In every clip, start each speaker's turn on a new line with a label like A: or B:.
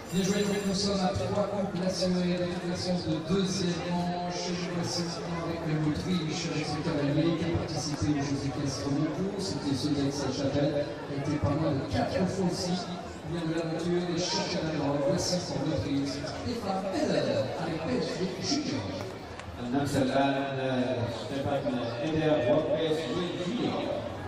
A: Bien joué, donc nous sommes à 3 couples assurés avec la séance de deuxième manche. Je voici maintenant avec l'Autriche, avec ce cavalier qui a participé aux Jeux équestres Moncourt. C'était ce d'Aix-la-Chapelle, qui a été pas moins de 4 fois aussi. Bien de l'aventure des championnats d'Europe. Voici pour l'Autriche, Stéphane Eder avec PSG Junior.
B: النفس الآن ستيفان إيدر وبيس جونيور.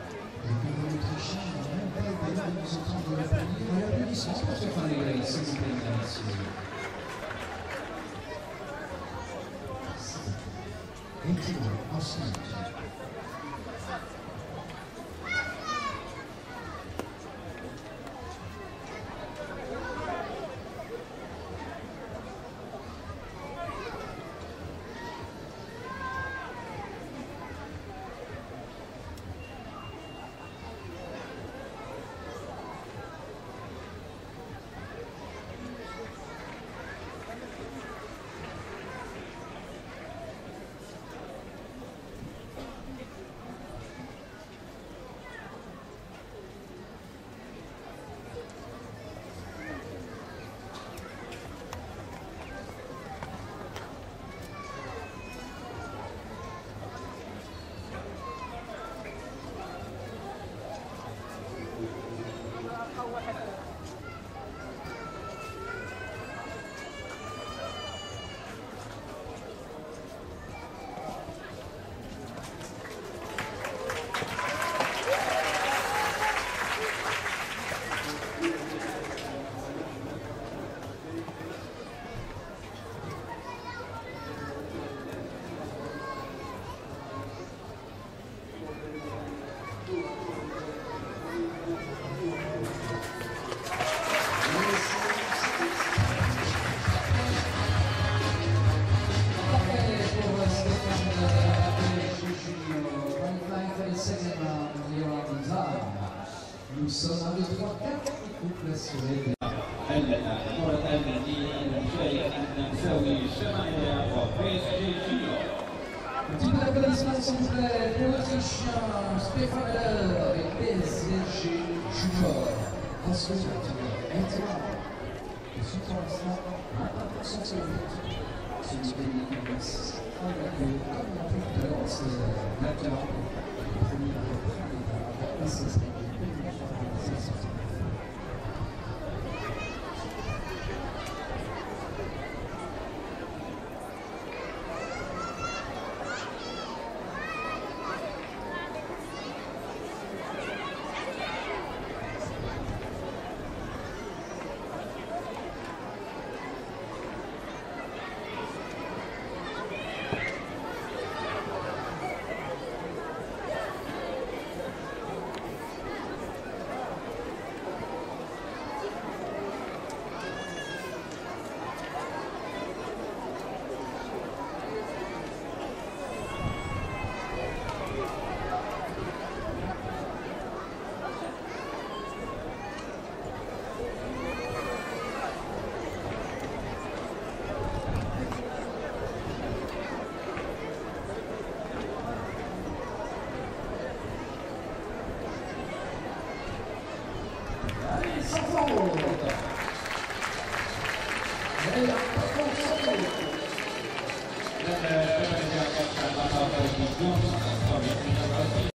A: Nous sommes à 2-3-4 couples assurés.
B: المرة التي المشارك النمساوي شمال وبيس جونيور.
A: Un petit peu d'applaudissements s'il vous plaît pour l'Autrichien Stéphane Eder avec PSG Junior. Ensuite, maintenant, le soutien à ça, 1% sur le but. C'est une belle commerce. Comme on a pu tout à l'heure, c'est l'acteur, le premier à peu près, et c'est